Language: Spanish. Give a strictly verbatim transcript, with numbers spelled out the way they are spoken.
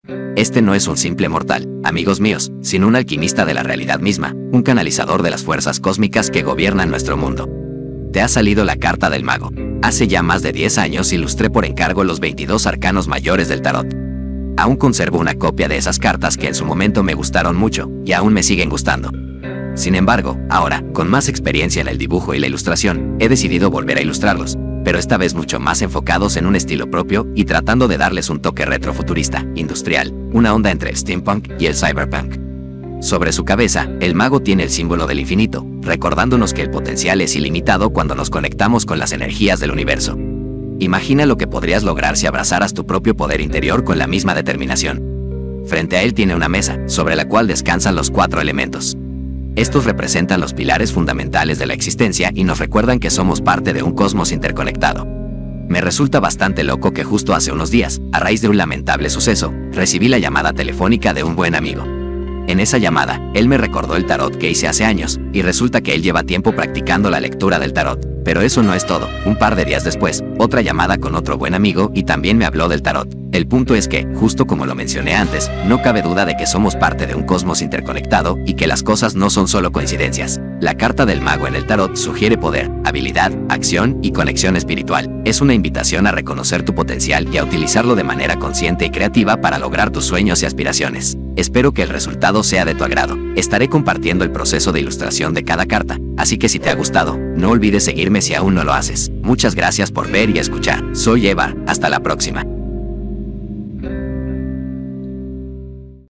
Este no es un simple mortal, amigos míos, sino un alquimista de la realidad misma, un canalizador de las fuerzas cósmicas que gobiernan nuestro mundo. Te ha salido la carta del mago. Hace ya más de diez años ilustré por encargo los veintidós arcanos mayores del tarot. Aún conservo una copia de esas cartas que en su momento me gustaron mucho, y aún me siguen gustando. Sin embargo, ahora, con más experiencia en el dibujo y la ilustración, he decidido volver a ilustrarlos, pero esta vez mucho más enfocados en un estilo propio y tratando de darles un toque retrofuturista, industrial, una onda entre el steampunk y el cyberpunk. Sobre su cabeza, el mago tiene el símbolo del infinito, recordándonos que el potencial es ilimitado cuando nos conectamos con las energías del universo. Imagina lo que podrías lograr si abrazaras tu propio poder interior con la misma determinación. Frente a él tiene una mesa, sobre la cual descansan los cuatro elementos. Estos representan los pilares fundamentales de la existencia y nos recuerdan que somos parte de un cosmos interconectado. Me resulta bastante loco que justo hace unos días, a raíz de un lamentable suceso, recibí la llamada telefónica de un buen amigo. En esa llamada, él me recordó el tarot que hice hace años, y resulta que él lleva tiempo practicando la lectura del tarot. Pero eso no es todo. Un par de días después, otra llamada con otro buen amigo y también me habló del tarot. El punto es que, justo como lo mencioné antes, no cabe duda de que somos parte de un cosmos interconectado y que las cosas no son solo coincidencias. La carta del mago en el tarot sugiere poder, habilidad, acción y conexión espiritual. Es una invitación a reconocer tu potencial y a utilizarlo de manera consciente y creativa para lograr tus sueños y aspiraciones. Espero que el resultado sea de tu agrado. Estaré compartiendo el proceso de ilustración de cada carta, así que si te ha gustado, no olvides seguirme si aún no lo haces. Muchas gracias por ver y escuchar. Soy Eva, hasta la próxima.